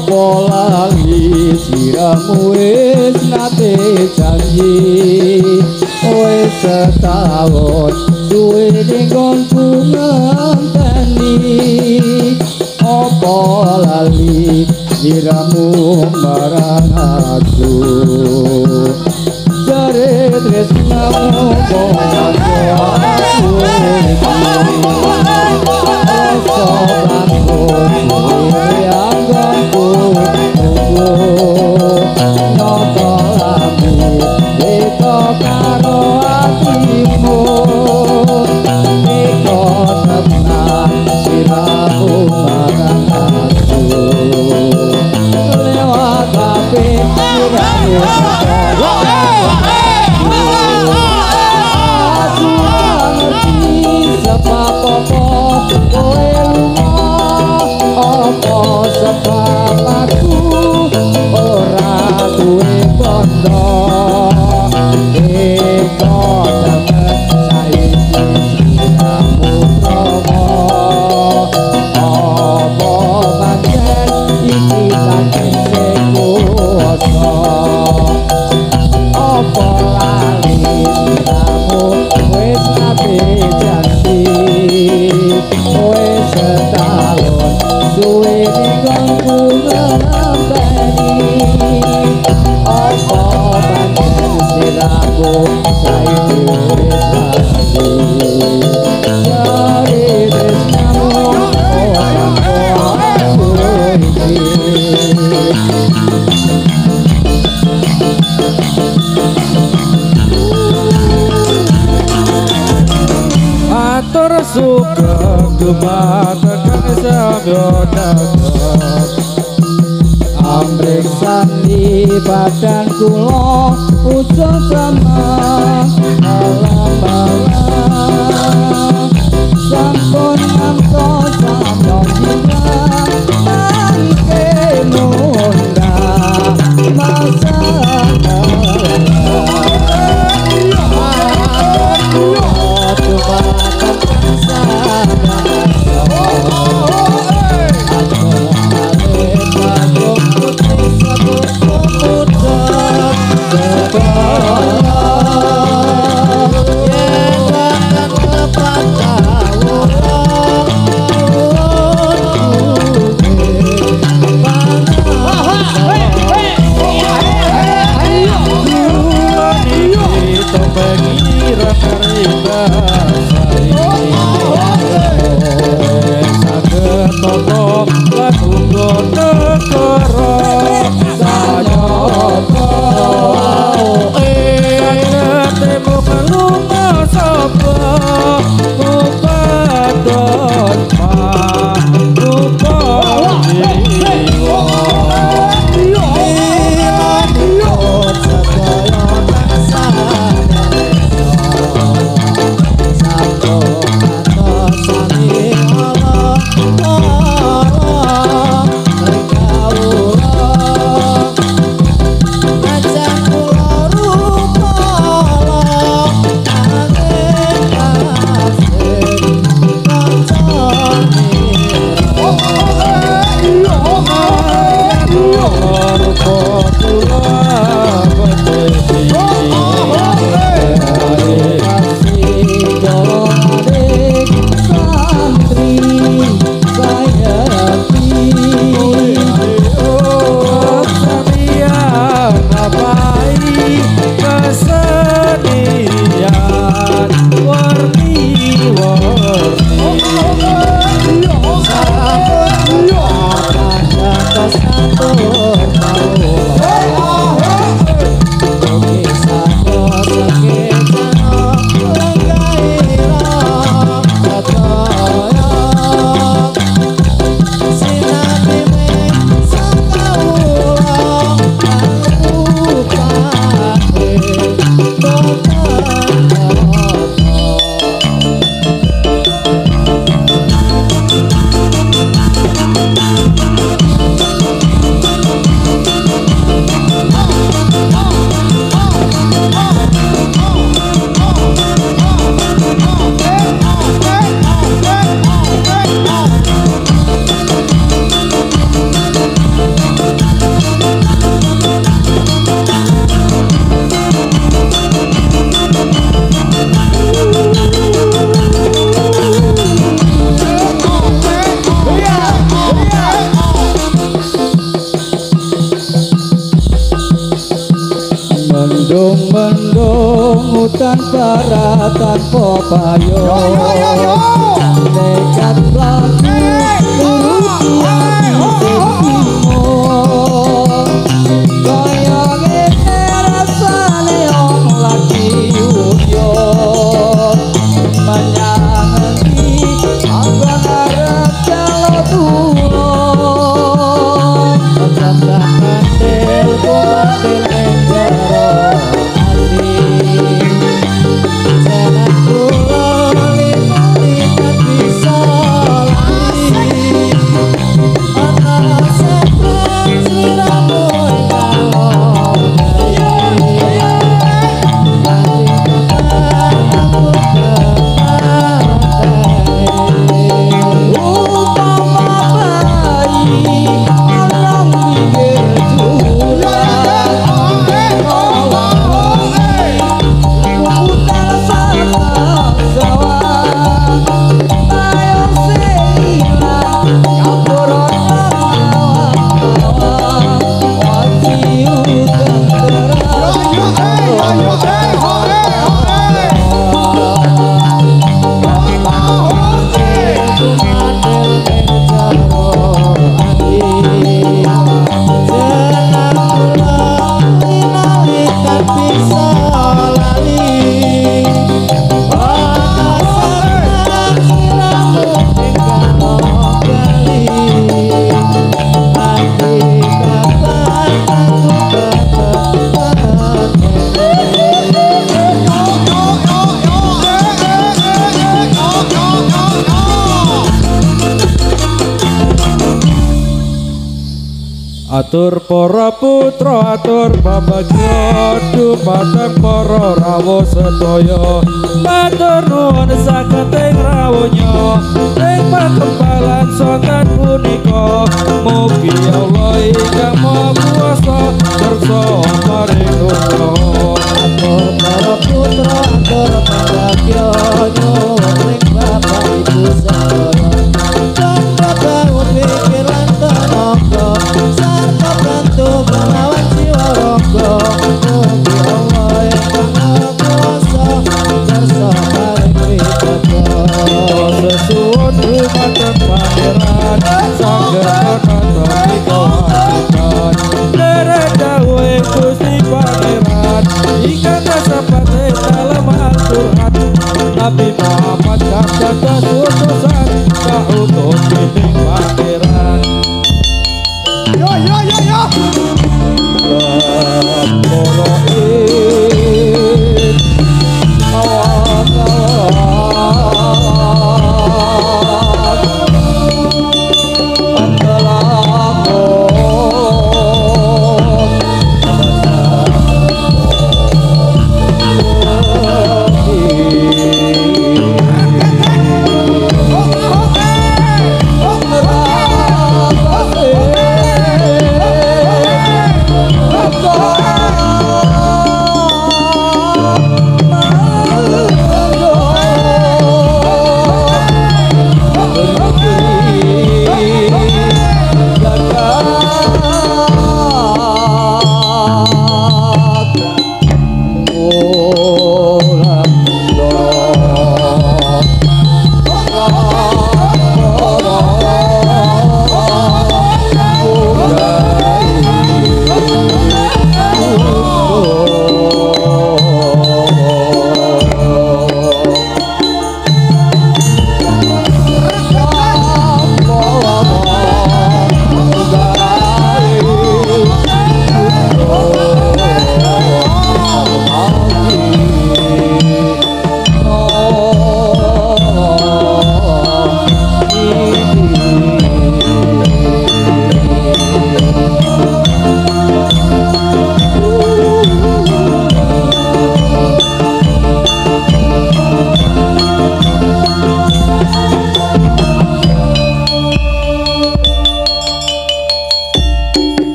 Apa lali siramu wis nate janji wis setahun suwe dinggonku ngenteni apa lali siramu marang aku jare tresnamu Ambrek sandi badan kula ujung sama alam-alam sampun ngantos sampun hilang angke munda masa barat tanpa payung nekat laku urusan setimu kaya ngene rasane wong lagi uyuh menyang endi aku arep jalo tulung tetap kandel kumatil ning jero ati senang kula lali tak bisa lali ana seprak sliramu kalau atur para putra atur babagya dumateng para rawuh sedaya matur nuwun saketing rawuhnya ing pakempalan sonten punika mugi Allah ingkang Maha Kuwasa kersa maring nuwun atur para putra atur babagya nyuwun ing bapak ibu sedaya tanpa bangun pikiran tenaga sarta bantu melawan jiwa raga mugi Allah ingkang Maha Kuwasa kersa paring ridho sesuwun dumateng pangeran sanggeng nata pikawakan derek dawuh Gusti Pangeran ingkang kasepate dalem Al-Qur'an Nabi Muhammad kados utusan kautus dening pangeran yo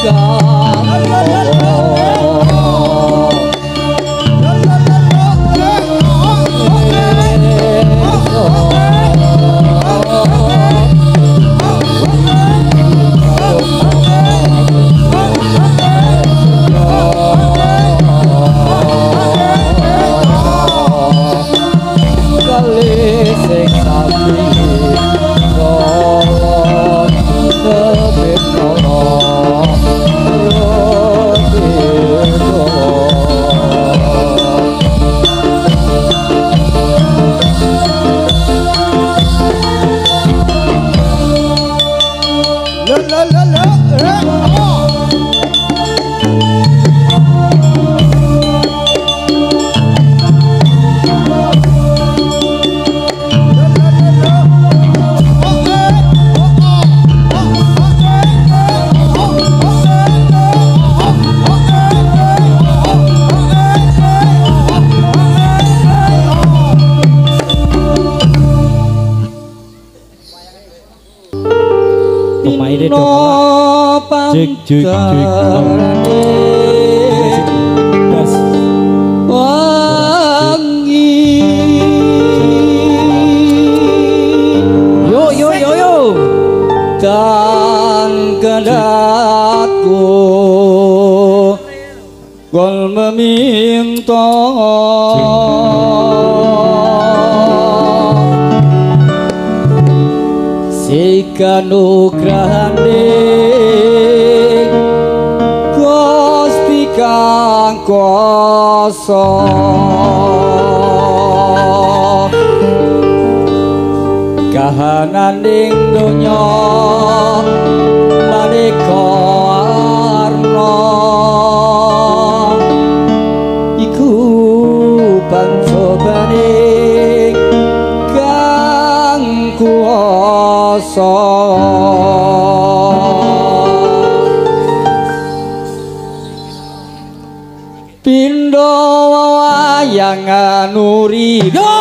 Jik wangi yo dan kedatku gol meminta sikanugrahane kang kuasa kahanan ing donya maneka arna iku pancobane kang kuasa pindo wayang nuri yo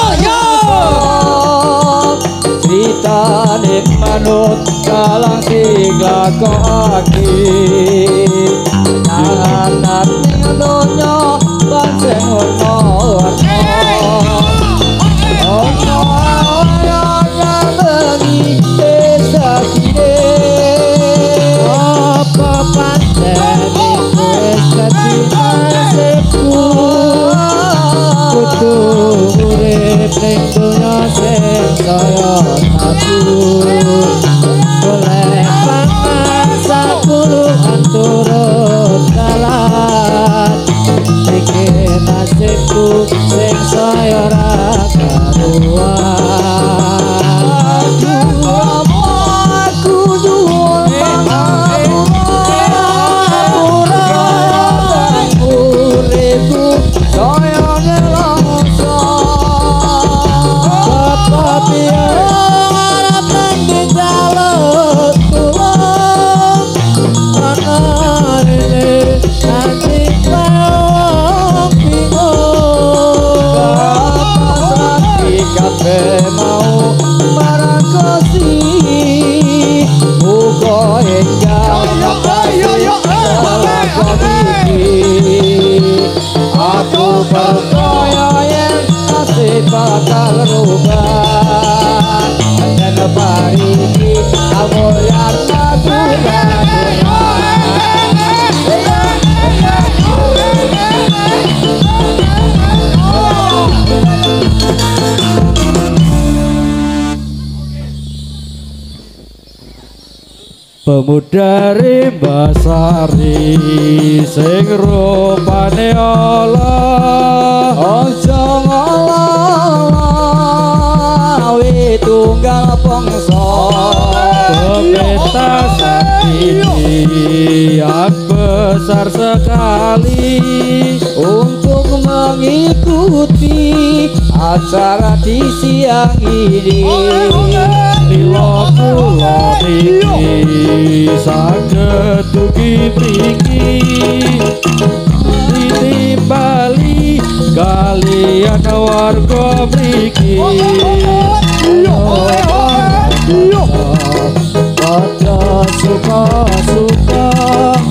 critane manut kalang siglakake anak ning donya pancen ono pemuda Rimbasari sing rupane Allah aja ngalawi tunggal pangsa pemeta sakti yang besar sekali untuk mengikuti acara di siang ini. Lila kula niki saged dugi mriki ditimbali kaliyan warga mriki pada suka-suka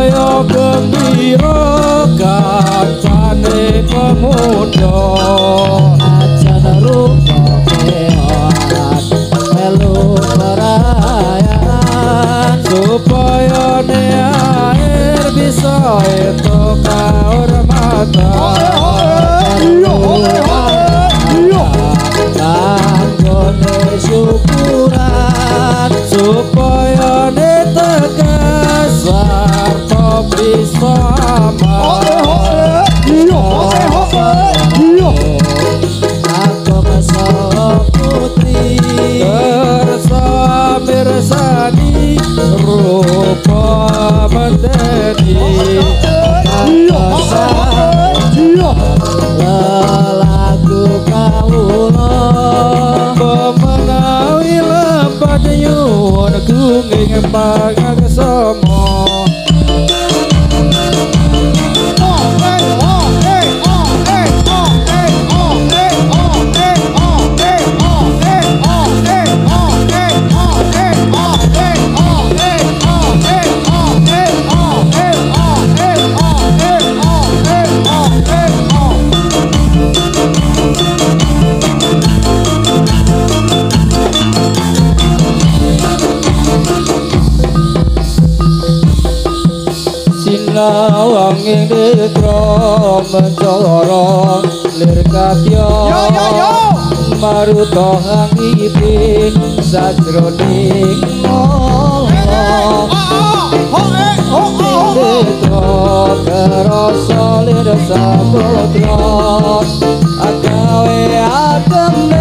supaya gembira kancane pemuda aja rupa kewan melu perayaan supaya ne air bisa entuk kahormatan kanggone syukuran supaya ne tegas sarta bisa aman aku kesal putri kersa mirsani rupa medeni lelaku kawula menawi lempat nyuwun kunging pangaksama sinawang ing netra mencoro lir katya maruta hangipe sajroning mala netra kerasa lir saputra agawe ademe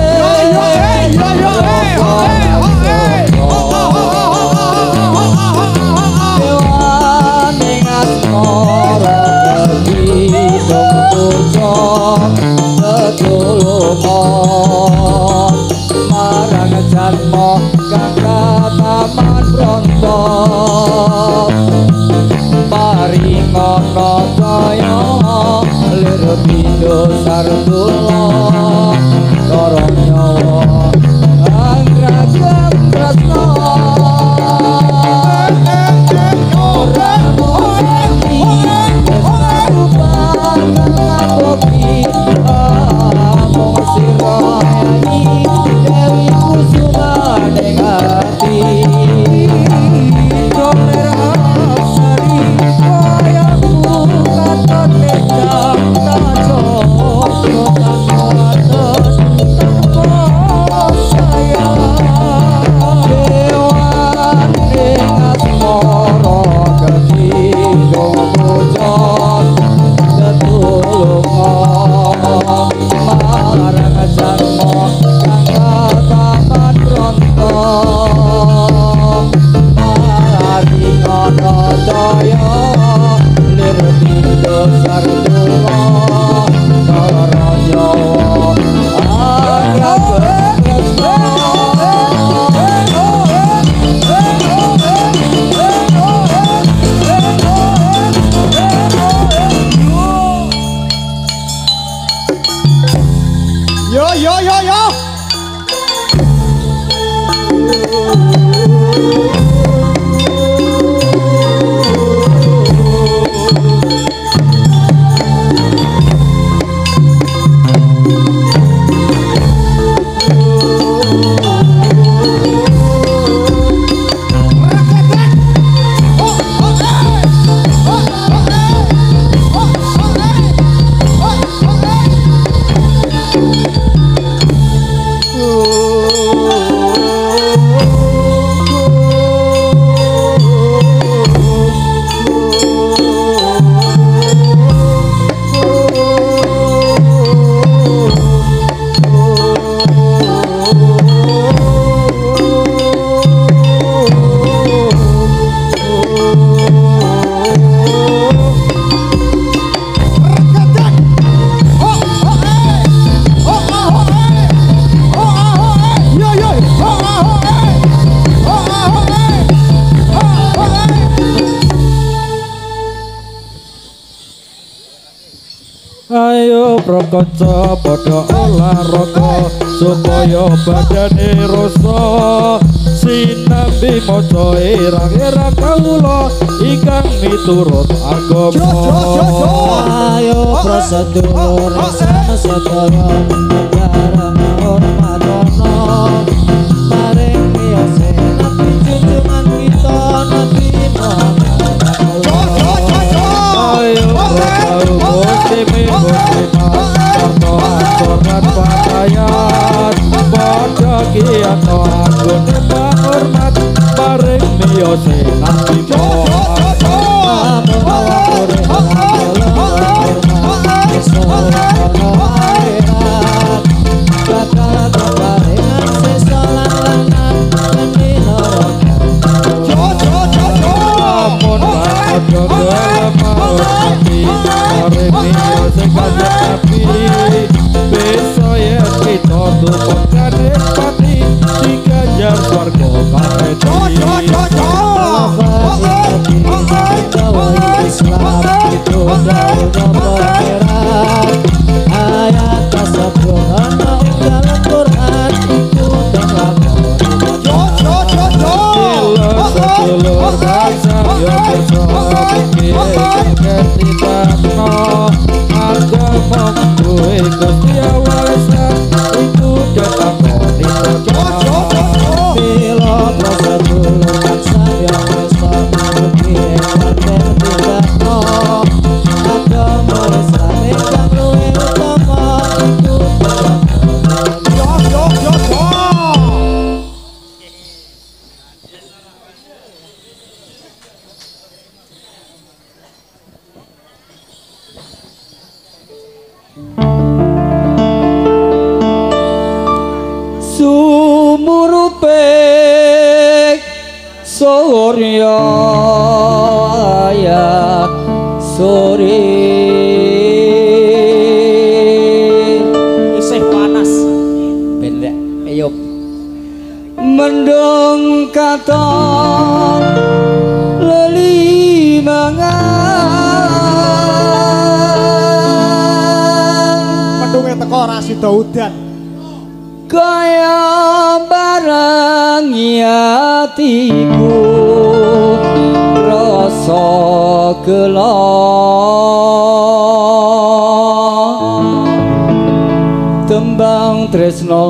marang janma kang kataman brontok paringana daya lir pindho sardula karo nyawa anggragam tresna Ayo prakanca padha olahraga supaya badane rasa sinambi maca irang-irang kawula ingkang miturut agama. Ayo prasadulur sadaya negara hormatana paring miyose nabi junjungan kita nabi Muhammad. Ayo muslimin muslimat sarta aturan pakaian padha kiyata anggone hormat paring miyose nabi sumuruping surya ya sore isih panas bendek ayo mendung katon leli mangan mendunge teko ora sida udan kaya barang hatiku rasa gelo tembang tresno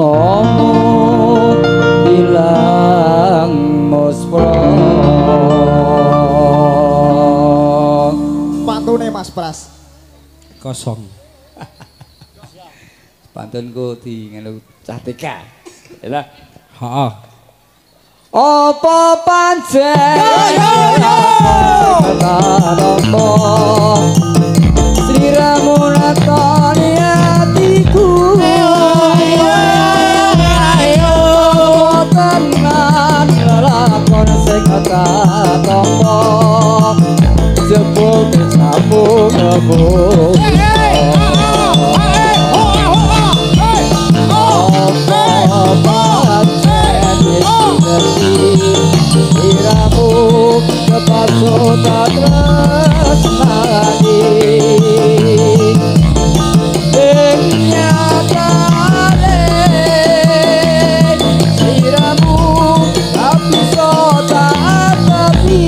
ilang muspra pantune Mas Pras kosong pantunku di ngelu cah TK ya heeh apa pancen Sri Ramunatani hatiku ayo tenan lakon sing tak tampa jebul sambung ngebung iramu kepaso tak tresnani ing nyatane iramu tak bisa tak tepi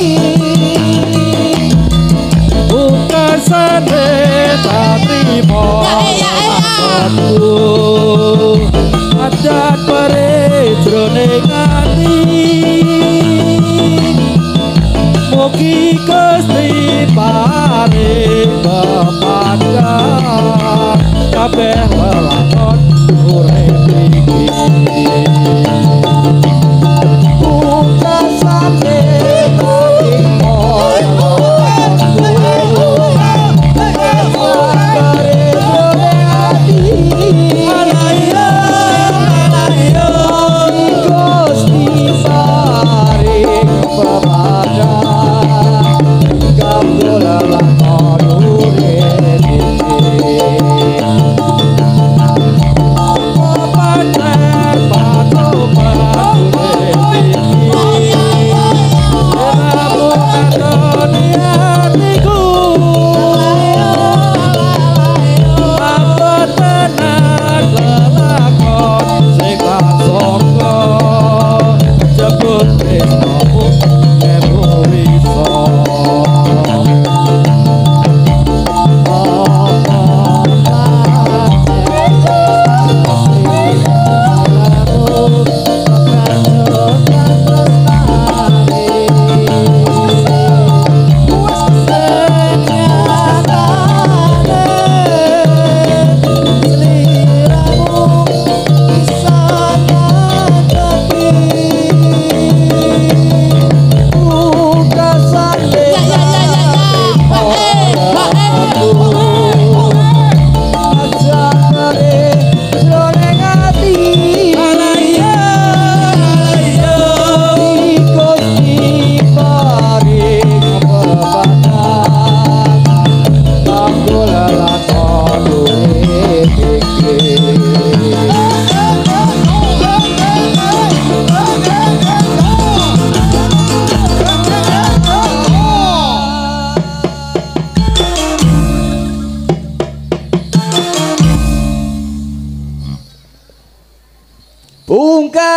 bukasane tak trimo adat pare jroning ati mugi Gusti paring pepanjang kabeh lelakon urip iki bukasane trimo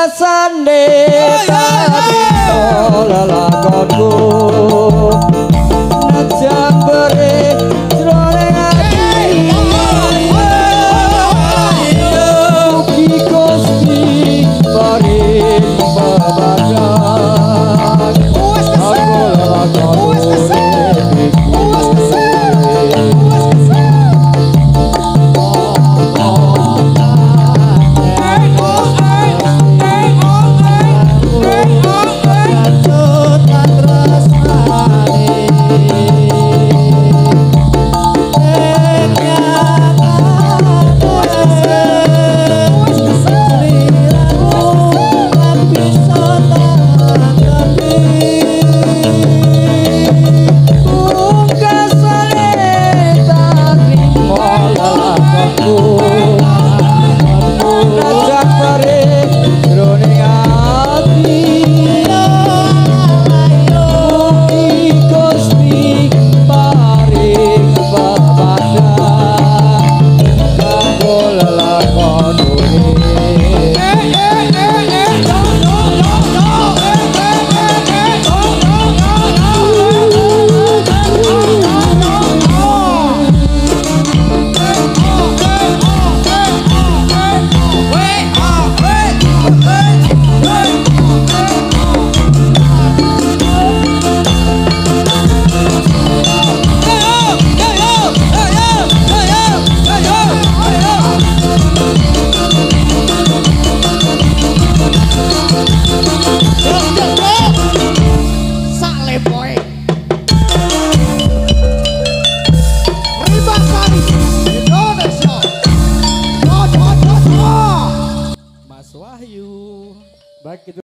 pungkasane lelakonku najambere jroning ati mugi Gusti paring pebadan aku lelakonku